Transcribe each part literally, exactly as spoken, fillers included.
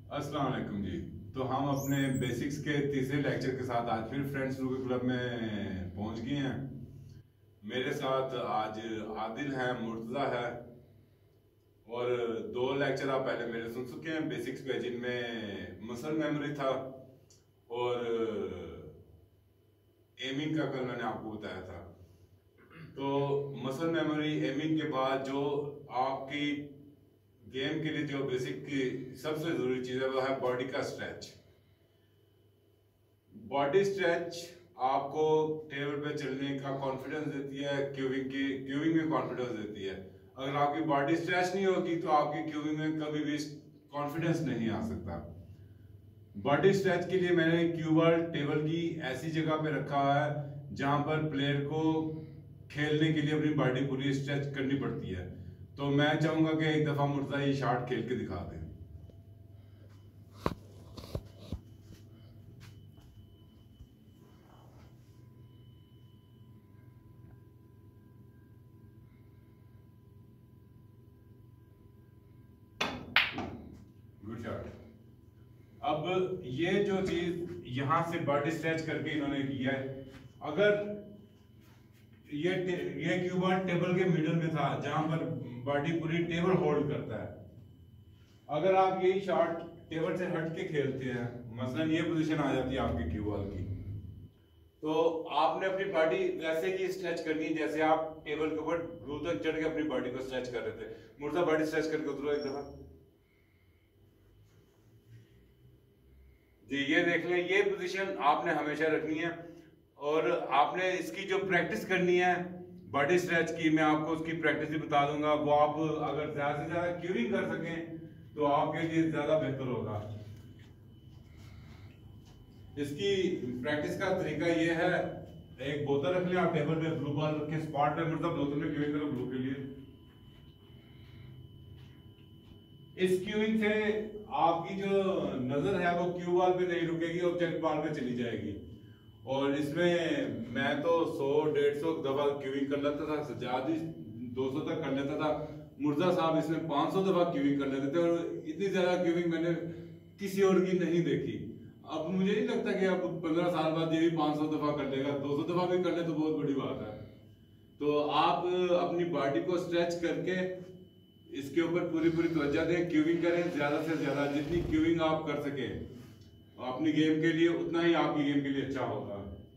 अस्सलाम वालेकुम जी। तो हम अपने बेसिक्स के तीसरे लेक्चर के साथ आज फिर फ्रेंड्स स्नूकर क्लब में पहुंच गए हैं। मेरे साथ आज आदिल है, मुर्तज़ा है और दो लेक्चर आप पहले मेरे सुन चुके हैं बेसिक्स पे, जिनमें मसल मेमोरी था और एमिंग का कल मैंने आपको बताया था। तो मसल मेमोरी एमिंग के बाद जो आपकी गेम के लिए जो बेसिक की सबसे जरूरी चीज है वो है बॉडी का स्ट्रेच। बॉडी स्ट्रेच आपको टेबल पे चलने का कॉन्फिडेंस देती है, क्यूविंग की क्यूविंग में कॉन्फिडेंस देती है। अगर आपकी बॉडी स्ट्रेच नहीं होगी तो आपकी क्यूविंग में कभी भी कॉन्फिडेंस नहीं आ सकता। बॉडी स्ट्रेच के लिए मैंने क्यू बॉल टेबल की ऐसी जगह पे रखा है जहां पर प्लेयर को खेलने के लिए अपनी बॉडी पूरी स्ट्रेच करनी पड़ती है। तो मैं चाहूंगा कि एक दफा मुर्तज़ा ये शॉट खेल के दिखा दें। Good shot. अब ये जो चीज यहां से बॉडी स्ट्रेच करके इन्होंने किया है, अगर ये ये क्यू बॉल टेबल के मिडल में था जहां पर बॉडी पूरी टेबल होल्ड करता है, अगर आप यही शॉट टेबल से हट के खेलते हैं, मसलन ये पोजीशन आ जाती है आपकी क्यू बॉल की, तो आपने अपनी बॉडी वैसे ही स्ट्रेच करनी है जैसे आप टेबल के ऊपर ग्लू तक चढ़ के अपनी बॉडी को स्ट्रेच कर रहे थे। मुर्तज़ा बॉडी स्ट्रेच करके उतरो एक दफा जी। ये देख लें, ये पोजीशन आपने हमेशा रखनी है और आपने इसकी जो प्रैक्टिस करनी है बॉडी स्ट्रेच की, मैं आपको उसकी प्रैक्टिस भी बता दूंगा। वो आप अगर ज्यादा से ज्यादा क्यूविंग कर सकें तो आपके लिए ज्यादा बेहतर होगा। इसकी प्रैक्टिस का तरीका ये है, एक बोतल रख लें आप टेबल पे, ब्लू बॉल रख के स्पॉट पे मतलब बोतल में क्यूविंग करो ब्लू के लिए। इस क्यूविंग से आपकी जो नजर है वो क्यू बॉल पे नहीं रुकेगी, ऑब्जेक्ट बॉल पे चली जाएगी। और इसमें मैं तो सौ डेढ़ सौ दफा क्यूविंग कर लेता था, सजाद ही दो सौ तक कर लेता था, मुर्तज़ा साहब इसमें पाँच सौ दफा क्यूविंग कर लेते थे और इतनी ज्यादा क्यूविंग मैंने किसी और की नहीं देखी। अब मुझे नहीं लगता कि अब पंद्रह साल बाद ये भी पाँच सौ दफा कर लेगा, दो सौ दफा भी कर ले तो बहुत बड़ी बात है। तो आप अपनी बॉडी को स्ट्रेच करके इसके ऊपर पूरी पूरी तवज्जो दें, क्यूविंग करें ज्यादा से ज्यादा, जितनी क्यूविंग आप कर सके अपनी गेम के लिए उतना ही आपकी गेम के लिए अच्छा होगा।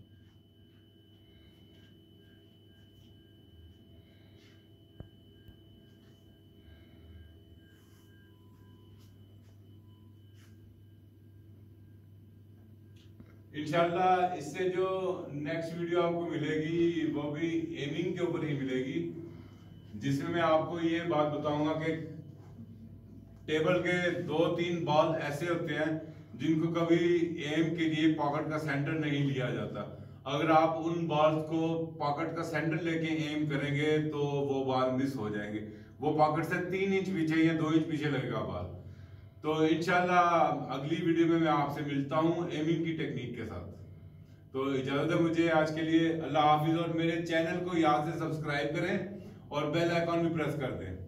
इंशाल्लाह इससे जो नेक्स्ट वीडियो आपको मिलेगी वो भी एमिंग के ऊपर ही मिलेगी, जिसमें मैं आपको ये बात बताऊंगा कि टेबल के दो तीन बॉल ऐसे होते हैं जिनको कभी एम के लिए पॉकेट का सेंटर नहीं लिया जाता। अगर आप उन बॉल्स को पॉकेट का सेंटर लेके एम करेंगे तो वो बॉल मिस हो जाएंगे। वो पॉकेट से तीन इंच पीछे या दो इंच पीछे लगेगा बॉल। तो इंशाल्लाह अगली वीडियो में मैं आपसे मिलता हूँ एमिंग की टेक्निक के साथ। तो इजाजत है मुझे आज के लिए, अल्लाह हाफिज। और मेरे चैनल को याद से सब्सक्राइब करें और बेल आइकॉन भी प्रेस कर दें।